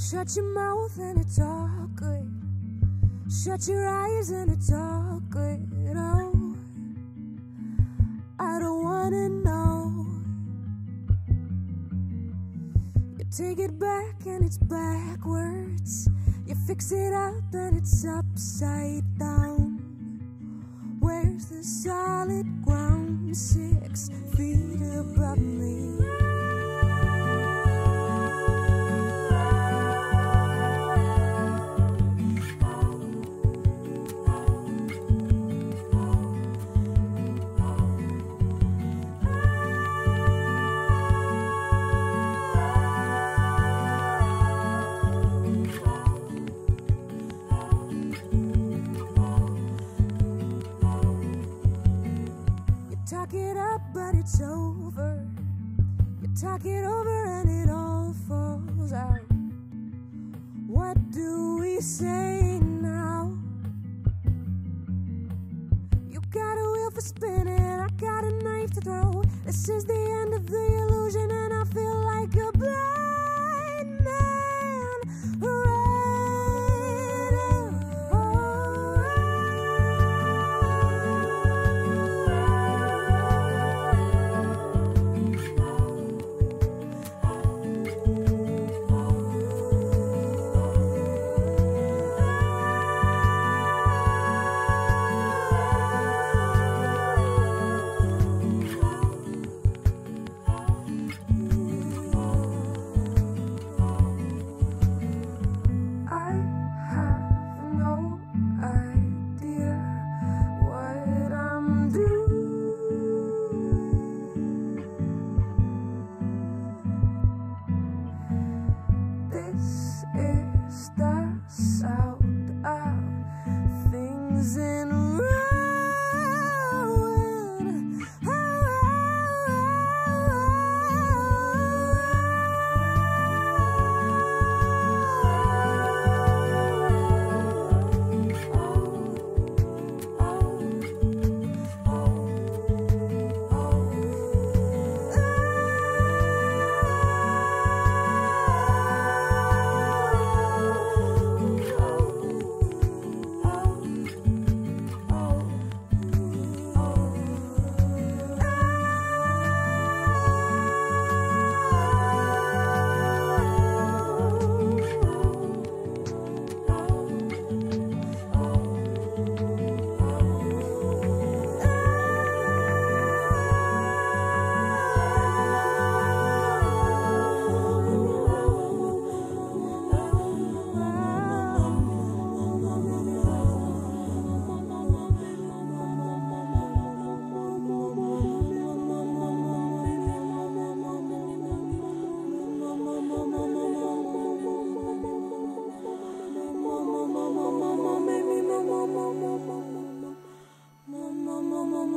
Shut your mouth and it's all good. Shut your eyes and it's all good. Oh, I don't wanna know. You take it back and it's backwards. You fix it up and it's upside down. Where's the solid ground? 6 feet above me. Talk it up, but it's over. You talk it over and it all falls out. What do we say now? You got a wheel for spinning, I got a knife to throw. This is the end of the illusion and I feel like a blind man.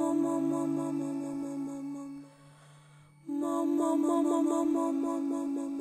Mama